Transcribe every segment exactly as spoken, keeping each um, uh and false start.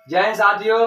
जय हिंद साथियों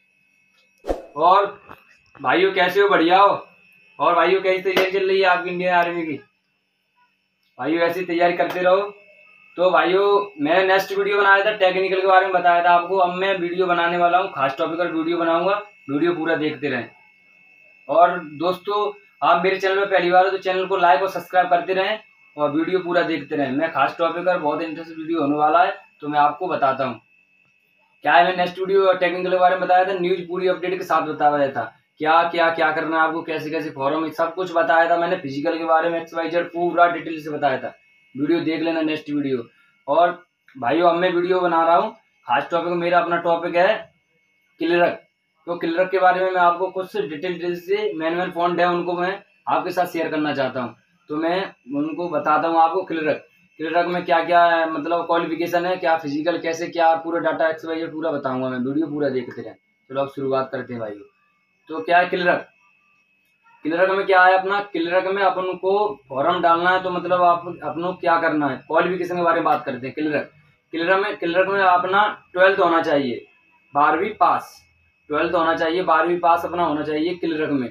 और भाइयों, कैसे हो? बढ़िया हो? और भाइयों, कैसी तैयारी चल रही है आपकी इंडियन आर्मी की? भाइयों ऐसी तैयारी करते रहो। तो भाइयों, मैंने नेक्स्ट वीडियो बनाया था, टेक्निकल के बारे में बताया था आपको। अब मैं वीडियो बनाने वाला हूँ, खास टॉपिक पर वीडियो बनाऊंगा। वीडियो पूरा देखते रहें। और दोस्तों, आप मेरे चैनल में पहली बार हो तो चैनल को लाइक और सब्सक्राइब करते रहें और वीडियो पूरा देखते रहें। मैं खास टॉपिक पर बहुत इंटरेस्टिंग वीडियो होने वाला है, तो मैं आपको बताता हूँ क्या है। मैं नेक्स्ट वीडियो टेक्निकल के बारे में बताया था, न्यूज पूरी अपडेट के साथ बताया था, क्या क्या क्या करना है आपको, कैसे कैसे फॉर्म, सब कुछ बताया था मैंने। फिजिकल के बारे में एक्स वाई जेड पूरा डिटेल से बताया था। वीडियो देख लेना नेक्स्ट वीडियो। और भाइयों, अब मैं वीडियो बना रहा हूँ, खास टॉपिक मेरा अपना टॉपिक है क्लिरक। तो क्लिरक के बारे में मैं आपको कुछ डिटेल डिटेल से मैन मैन पॉइंट है उनको मैं आपके साथ शेयर करना चाहता हूँ। तो मैं उनको बताता हूँ आपको क्लिरक क्लिरक में क्या क्या है, मतलब क्वालिफिकेशन है, क्या फिजिकल, कैसे क्या, पूरा डाटा एक्स वाई जेड पूरा बताऊंगा मैं। वीडियो पूरा देखते रहें। चलो अब शुरुआत करते हैं भाइयों। तो क्या है क्लिरक? क्लिरक में क्या है अपना? क्लिरक में अपन को फॉर्म डालना है, तो मतलब आप अपनों क्या करना है, क्वालिफिकेशन के बारे में बात करते हैं। क्लिरक क्लिरक में क्लिरक में अपना ट्वेल्थ होना चाहिए, बारहवीं पास। ट्वेल्थ होना चाहिए, बारहवीं पास अपना होना चाहिए क्लिरक में।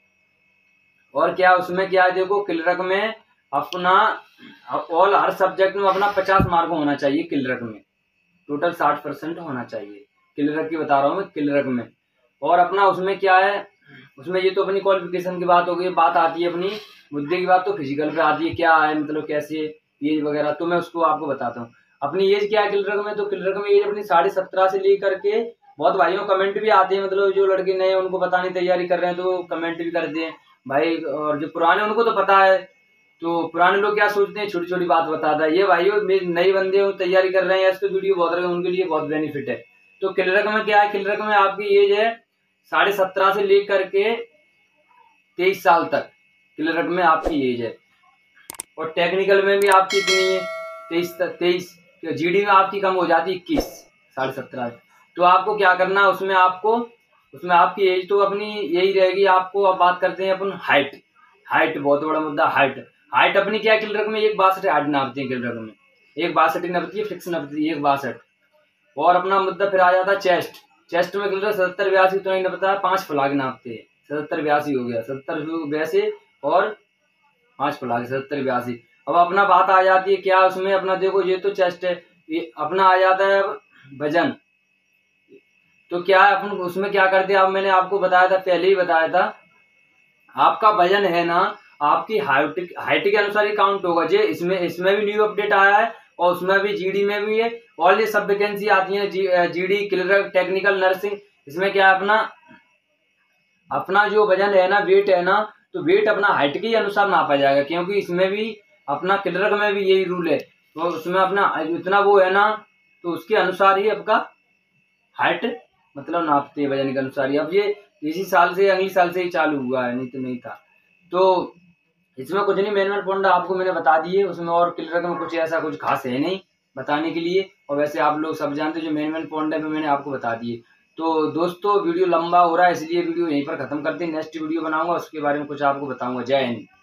और क्या उसमें क्या है, देखो क्लिरक में अपना ऑल हर सब्जेक्ट में अपना पचास मार्क होना चाहिए। क्लिरक में टोटल साठ परसेंट होना चाहिए। क्लिरक की बता रहा हूँ मैं, क्लिरक में। और अपना उसमें क्या है, उसमें ये तो अपनी क्वालिफिकेशन की बात हो गई। बात आती है अपनी मुद्दे की बात, तो फिजिकल पे आती है, क्या है मतलब कैसे एज वगैरह, तो मैं उसको आपको बताता हूँ। अपनी एज क्या है क्लिरक में? तो क्लिरक में एज अपनी साढ़े सत्रह से लेकर के, बहुत भाइयों कमेंट भी आते हैं, मतलब जो लड़के नए उनको बताने तैयारी कर रहे हैं तो कमेंट भी करते हैं भाई। और जो पुराने उनको तो पता है, तो पुराने लोग क्या सोचते हैं, छोटी छोटी बात बताता है ये। भाइयों नई बंदे तैयारी कर रहे हैं, इसको वीडियो बहुत रहे हैं, उनके लिए बहुत बेनिफिट है। तो क्लिरक में क्या है, क्लिरक में आपकी एज है साढ़े सत्रह से लेकर के तेईस साल तक क्लिरक में आपकी एज है। और टेक्निकल में भी आपकी इतनी है, तेईस तेईस। जीडी में आपकी कम हो जाती है इक्कीस, साढ़े सत्रह। तो आपको क्या करना है उसमें, आपको उसमें आपकी एज तो अपनी यही रहेगी। आपको अब बात करते हैं अपन हाइट। हाइट बहुत बड़ा मुद्दा। हाइट हाइट अपनी क्या है क्लिरक में, एक बासठ हाइट नापती है क्लिरक में, एक बासठ ही नापती है, फिक्स नापती है एक बासठ। और अपना मुद्दा फिर आ जाता है चेस्ट। चेस्ट में क्लिरक सत्तर बयासी तो नहीं नापता है, पांच फलाग नापते हैं। सत्तर बयासी हो गया, सत्तर बयासी और पांच फलाग, सत्तर बयासी। अब अपना बात आ जाती है क्या उसमें, अपना देखो ये तो चेस्ट है, ये अपना आ जाता है अब वजन। तो क्या है अपन उसमें क्या करते हैं, अब मैंने आपको बताया था, पहले ही बताया था, आपका वजन है ना, आपकी हाइट हाइट के अनुसार ही काउंट होगा। जे इसमें इसमें भी न्यू अपडेट आया है और उसमें भी जीडी में भी है। और ये सब वैकेंसी आती है, जी, जीडी क्लिरक टेक्निकल नर्सिंग। इसमें क्या है अपना अपना जो वजन है ना, वेट है ना, तो वेट अपना हाइट के अनुसार नापा जाएगा, क्योंकि इसमें भी अपना क्लिरक में भी यही रूल है। तो उसमें अपना इतना वो है ना, तो उसके अनुसार ही आपका हाइट मतलब नापते हैं, वजन के अनुसार ही। अब ये इसी साल से अगले साल से ही चालू हुआ है, नहीं तो नहीं था। तो इसमें कुछ नहीं, मैनुअल पॉइंट आपको मैंने बता दिए उसमें। और क्लिरक में कुछ ऐसा कुछ खास है नहीं बताने के लिए। और वैसे आप लोग सब जानते जो मैनुअल पॉइंट है मैंने आपको बता दिए। तो दोस्तों वीडियो लंबा हो रहा है, इसलिए वीडियो यहीं पर खत्म करते हैं। नेक्स्ट वीडियो बनाऊंगा, उसके बारे में कुछ आपको बताऊंगा। जय हिंद।